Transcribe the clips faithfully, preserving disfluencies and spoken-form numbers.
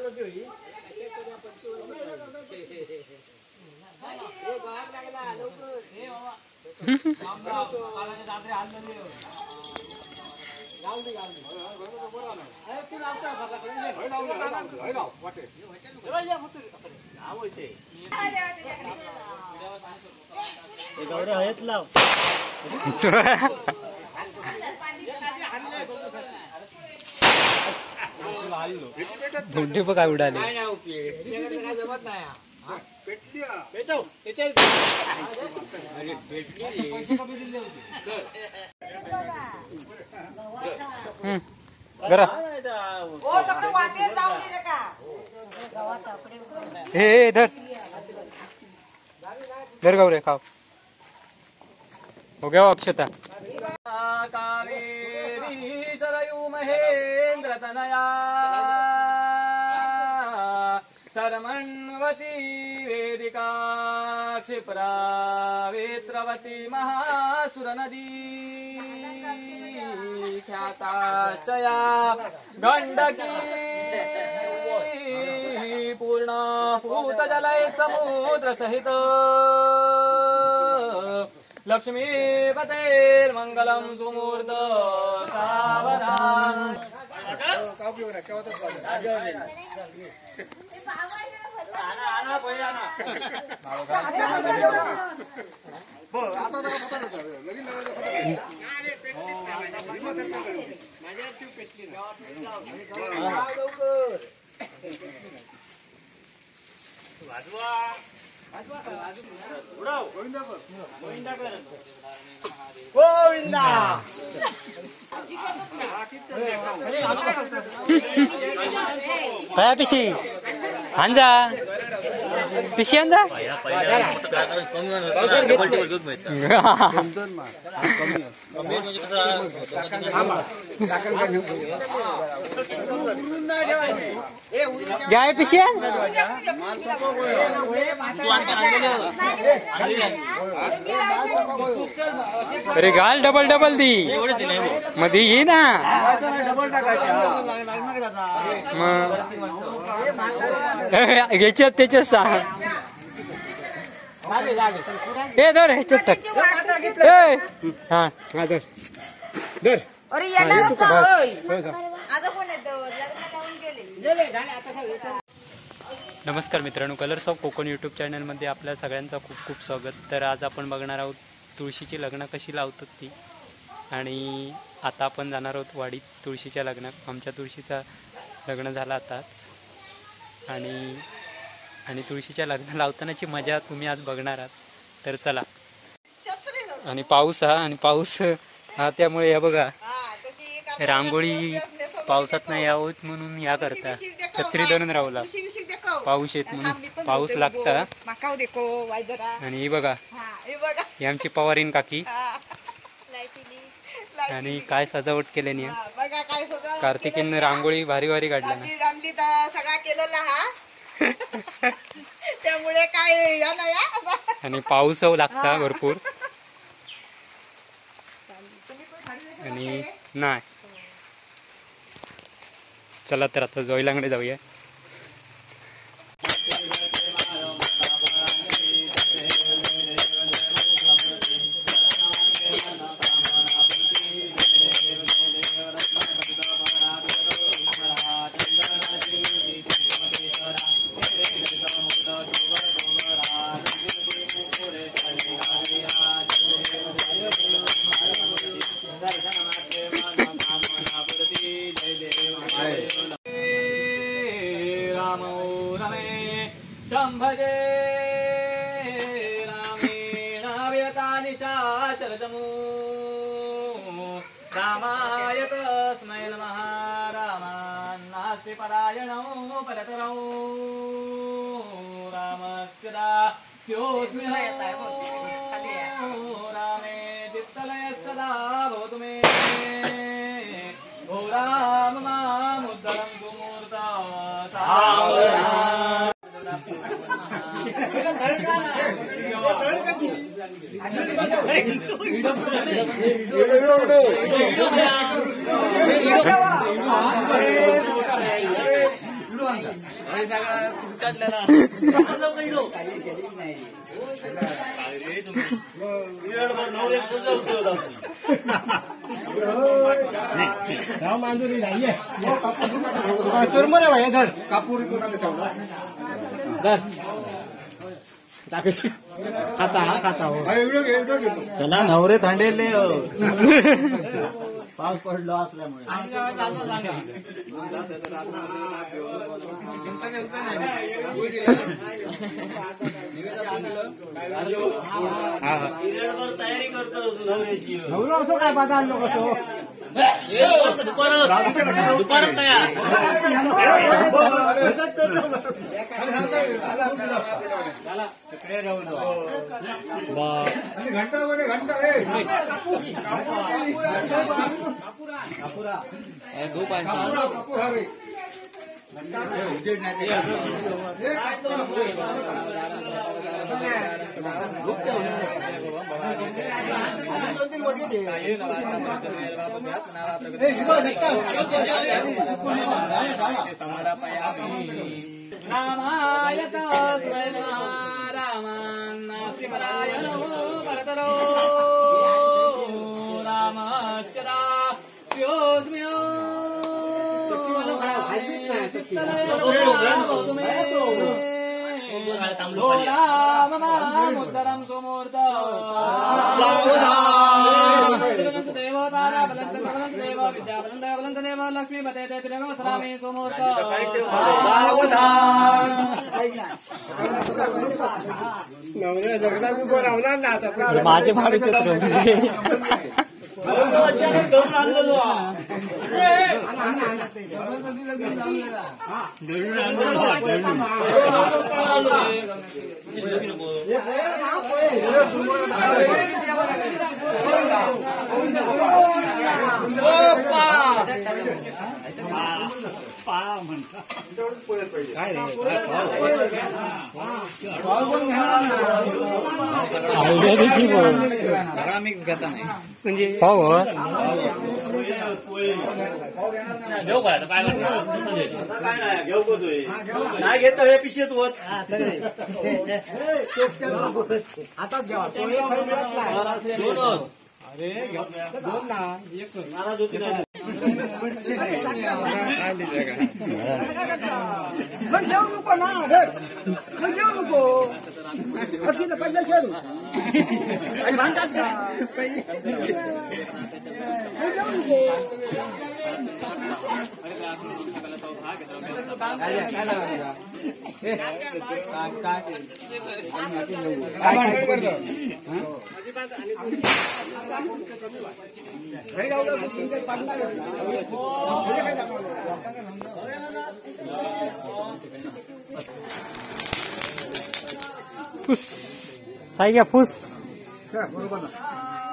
धोंडी बघ काय उडाली. हे धर धर गाव रे खाव. हो गया अक्षता. कावेरी सरयू महेंद्र तनया सरमण्वती वेदिका क्षिप्रा वेत्रवती महासुर नदी ख्याताश्चया गंडकी पूर्ण पूतजलय समुद्र सहित लक्ष्मीपतेर्मंगलम सुमूर्त सावधान. गोविंदा काय पिशी अंजा पिशी अंजा गाय पिशी अरे गाल डबल डबल दी मध्ये ये ना घ्यायच्यात त्याच्यात सांग. हे धर ह्याच्यात टाक. हा हा धर धर. नमस्कार मित्रांनो, कलर्स ऑफ कोकण यूट्यूब चॅनलमध्ये आपल्या सगळ्यांचं खूप खूप स्वागत. तर आज आपण बघणार आहोत तुळशीची लग्न कशी लावतात ती. आणि आता आपण जाणार आहोत वाडीत तुळशीच्या लग्नात. आमच्या तुळशीचं लग्न झालं आताच आणि आणि तुळशीच्या लग्न लावतानाची मजा तुम्ही आज बघणार आहात. तर चला. आणि पाऊस हा आणि पाऊस हा त्यामुळे या बघा रांगोळी पावसात नाही यावं म्हणून या करता छत्री धरून राहूला पाऊस येत म्हणून पाऊस लागता. आणि ही बघा ही आमची पवारीन काकी आणि काय सजावट केल्याने कार्तिकीनं रांगोळी भारी भारी काढल्या ना सगळा केलेला हा त्यामुळे काय या ना या. आणि पाऊस लागता भरपूर आणि नाही. चला तर आता जोईलांकडे जाऊया. शंभजे रामेण व्यतानिशाचरजमो रामाय तस्मै नमः. रामान्नास्ति परायणो परतरौ रामस्य दास्योऽस्मि रामे चित्तलयः सदा भवतु मे. ओ राम मामुद्धरं सुमूर्ता सावधान. मांजुरी नाहीये चुरमुरे भाई धर कापूर धर खाता हा खाता हो चला नवरे थंडेले पाऊस पडलो असल्यामुळे तयारी करतो नवरो असो काय बाजार नको असो दुपारच तयार घंटा मध्ये घंटा रामाय तस्मै नमः रामान्नास्ति पराय नमो भरतरो रामस्य दास्योऽस्मि राममामुत्तरं सुमूर्त देव विद्याबलं देव लक्ष्मीपते त्रिलोकस्वामी सुमूर्त माझे भाडे सगळा मिक्स घेता नाही म्हणजे हो घेऊ काय काय काय नाही घेऊ कोतोय नाही घेत हे पिशेत होत हातात घ्यावा अरे दोन ना एक नाराज होती नाही मग घेऊ नको ना मग घेऊ नको अशी तर पहिल्या खेळू आणि भांडाच का घेऊ नको फुस साई घ्या फुस बरोबर ना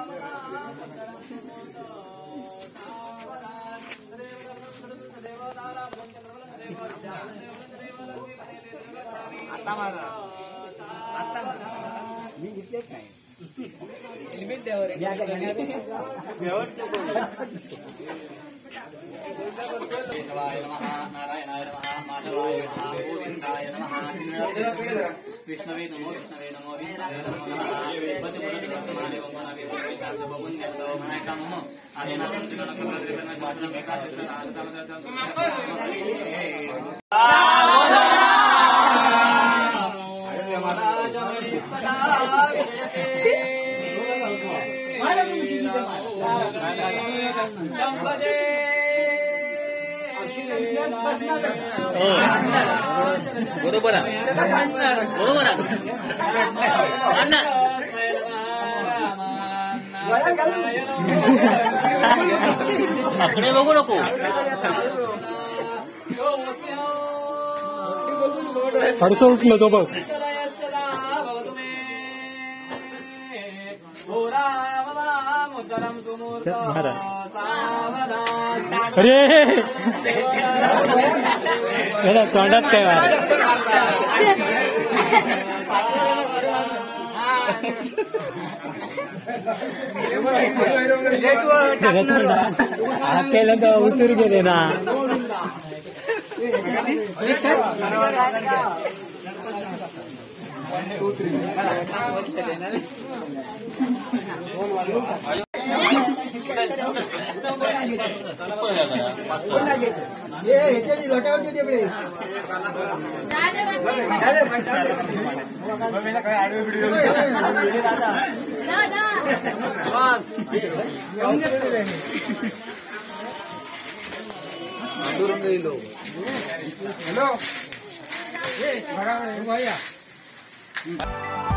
आता मारा आता मी घेतलेच नाही लिमिट द्यावर देवाय नमः नारायणाय नमः माधवाय नमः गोविंदाय नमः विष्णवे नमो विष्णवे नमो विष्णवे नमो नमः पति पुरुष वर्तमाने वमनावे सर्वे शांत बघून घेतलं म्हणायचा मम आणि नाचून तिला नकल करताना वाचन एका शिक्षण बरोबर बरोबर आपले बघू नको हरसं उठलं तो बघ अरे तोंडात काय केलं तर उतरू गेले ना हॅलो